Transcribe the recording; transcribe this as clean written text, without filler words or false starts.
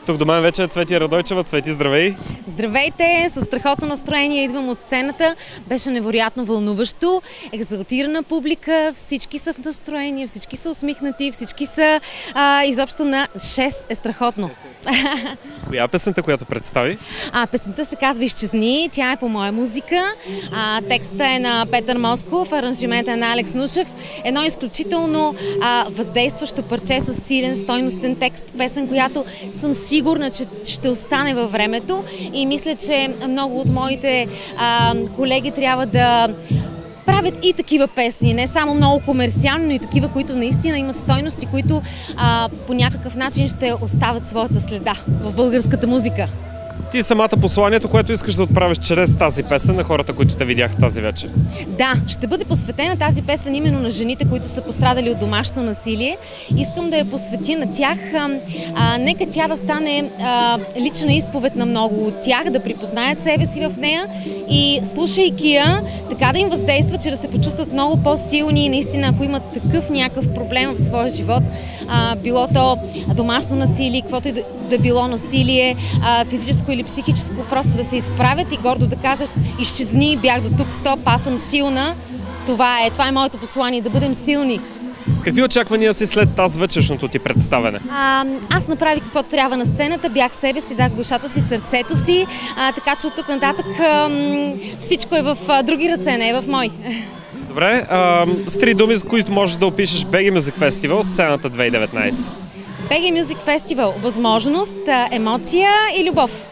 Тук до мен вече е Цвети Радойчева. Цвети, здравей! Здравейте! Със страхотно настроение идвам от сцената. Беше невероятно вълнуващо. Екзалтирана публика, всички са в настроение, всички са усмихнати, всички са изобщо на 6 е страхотно. Коя е песента, която представи? Песента се казва "Изчезни", тя е по моя музика. Текста е на Петър Москов, аранжимента е на Алекс Нушев. Едно изключително въздействащо парче с силен, стойностен текст, песен, която съм сигурна, че ще остане във времето и мисля, че много от моите колеги трябва да правят и такива песни, не само много комерциални, но и такива, които наистина имат стойности, които по някакъв начин ще оставят своята следа в българската музика. Ти самата посланието, което искаш да отправиш чрез тази песен на хората, които те видяха тази вечер. Да, ще бъде посветена тази песен именно на жените, които са пострадали от домашно насилие. Искам да я посветя на тях. Нека тя да стане лична изповед на много от тях, да припознаят себе си в нея и слушайки я, така да им въздейства, че да се почувстват много по-силни и наистина, ако имат такъв някакъв проблем в своя живот, било то домашно насилие, каквото и да било насилие, физическо или психическо, просто да се изправят и гордо да кажат: "Изчезни, бях до тук, стоп, аз съм силна". Това е моето послание, да бъдем силни. С какви очаквания си след тази вечершното ти представяне? Аз направих каквото трябва на сцената, бях себе си, дах душата си, сърцето си, така че от тук нататък всичко е в други ръце, не е в мои. Добре, с 3 думи, с които можеш да опишеш BG Music Festival, сцената 2019. BG Music Festival – възможност, емоция и любов.